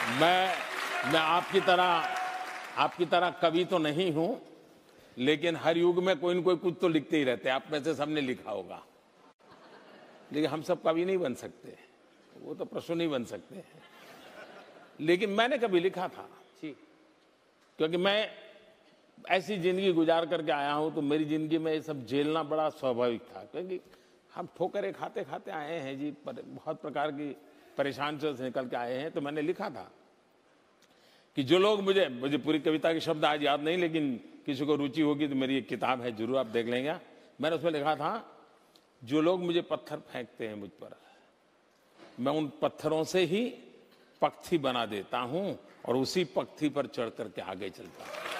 मैं आपकी तरह कवि तो नहीं हूं, लेकिन हर युग में कोई न कोई कुछ तो लिखते ही रहते हैं। आप में से सबने लिखा होगा, लेकिन हम सब कवि नहीं बन सकते, वो तो प्रश्न नहीं बन सकते हैं। लेकिन मैंने कभी लिखा था जी, क्योंकि मैं ऐसी जिंदगी गुजार करके आया हूं, तो मेरी जिंदगी में ये सब झेलना बड़ा स्वाभाविक था, क्योंकि हम ठोकरें खाते खाते आए हैं जी, बहुत प्रकार की परेशान से निकल के आए हैं। तो मैंने लिखा था कि जो लोग मुझे पूरी कविता के शब्द आज याद नहीं, लेकिन किसी को रुचि होगी तो मेरी एक किताब है, जरूर आप देख लेंगे। मैंने उसमें लिखा था, जो लोग मुझे पत्थर फेंकते हैं मुझ पर, मैं उन पत्थरों से ही पक्षी बना देता हूं और उसी पक्षी पर चढ़ करके आगे चलता हूं।